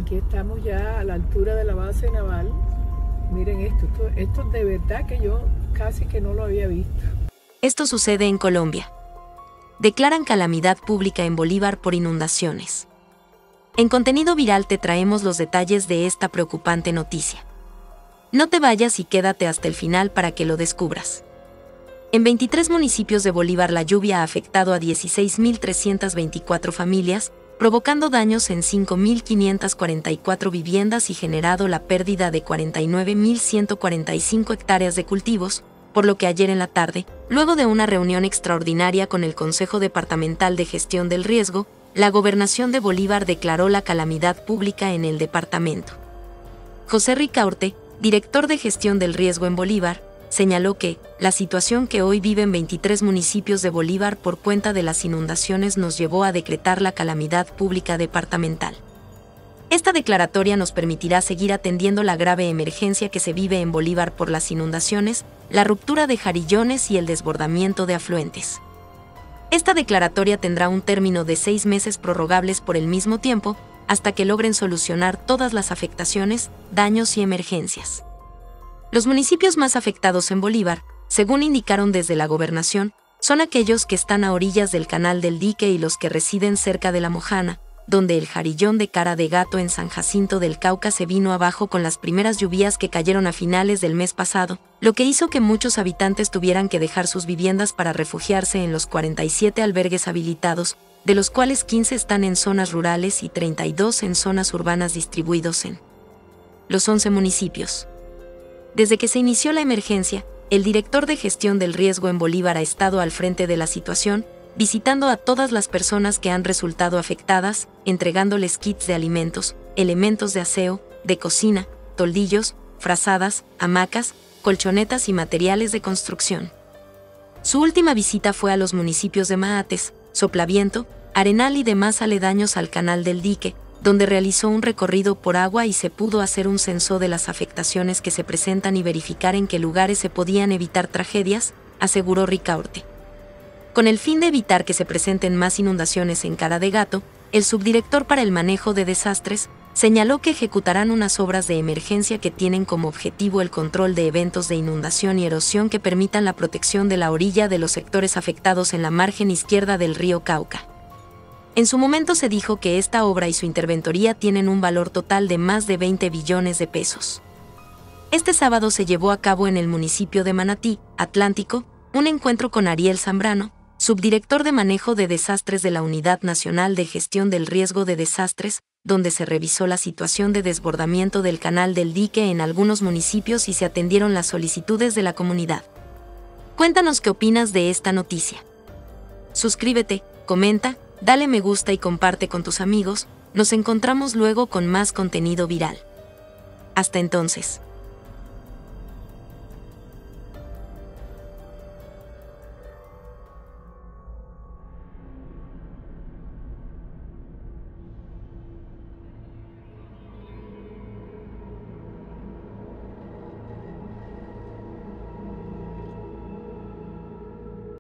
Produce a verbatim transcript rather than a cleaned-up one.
Aquí estamos ya a la altura de la base naval. Miren esto, esto, esto de verdad que yo casi que no lo había visto. Esto sucede en Colombia. Declaran calamidad pública en Bolívar por inundaciones. En contenido viral te traemos los detalles de esta preocupante noticia. No te vayas y quédate hasta el final para que lo descubras. En veintitrés municipios de Bolívar la lluvia ha afectado a dieciséis mil trescientas veinticuatro familias, provocando daños en cinco mil quinientas cuarenta y cuatro viviendas y generado la pérdida de cuarenta y nueve mil ciento cuarenta y cinco hectáreas de cultivos, por lo que ayer en la tarde, luego de una reunión extraordinaria con el Consejo Departamental de Gestión del Riesgo, la Gobernación de Bolívar declaró la calamidad pública en el departamento. José Ricaurte, director de Gestión del Riesgo en Bolívar, señaló que la situación que hoy viven veintitrés municipios de Bolívar por cuenta de las inundaciones nos llevó a decretar la calamidad pública departamental. Esta declaratoria nos permitirá seguir atendiendo la grave emergencia que se vive en Bolívar por las inundaciones, la ruptura de jarillones y el desbordamiento de afluentes. Esta declaratoria tendrá un término de seis meses prorrogables por el mismo tiempo, hasta que logren solucionar todas las afectaciones, daños y emergencias. Los municipios más afectados en Bolívar, según indicaron desde la gobernación, son aquellos que están a orillas del Canal del Dique y los que residen cerca de La Mojana, donde el jarillón de Cara de Gato en San Jacinto del Cauca se vino abajo con las primeras lluvias que cayeron a finales del mes pasado, lo que hizo que muchos habitantes tuvieran que dejar sus viviendas para refugiarse en los cuarenta y siete albergues habilitados, de los cuales quince están en zonas rurales y treinta y dos en zonas urbanas distribuidos en los once municipios. Desde que se inició la emergencia, el director de Gestión del Riesgo en Bolívar ha estado al frente de la situación, visitando a todas las personas que han resultado afectadas, entregándoles kits de alimentos, elementos de aseo, de cocina, toldillos, frazadas, hamacas, colchonetas y materiales de construcción. Su última visita fue a los municipios de Maates, Soplaviento, Arenal y demás aledaños al Canal del Dique, donde realizó un recorrido por agua y se pudo hacer un censo de las afectaciones que se presentan y verificar en qué lugares se podían evitar tragedias, aseguró Ricaurte. Con el fin de evitar que se presenten más inundaciones en Cara de Gato, el subdirector para el manejo de desastres señaló que ejecutarán unas obras de emergencia que tienen como objetivo el control de eventos de inundación y erosión que permitan la protección de la orilla de los sectores afectados en la margen izquierda del río Cauca. En su momento se dijo que esta obra y su interventoría tienen un valor total de más de veinte billones de pesos. Este sábado se llevó a cabo en el municipio de Manatí, Atlántico, un encuentro con Ariel Zambrano, subdirector de manejo de desastres de la Unidad Nacional de Gestión del Riesgo de Desastres, donde se revisó la situación de desbordamiento del Canal del Dique en algunos municipios y se atendieron las solicitudes de la comunidad. Cuéntanos qué opinas de esta noticia. Suscríbete, comenta, dale me gusta y comparte con tus amigos. Nos encontramos luego con más contenido viral. Hasta entonces.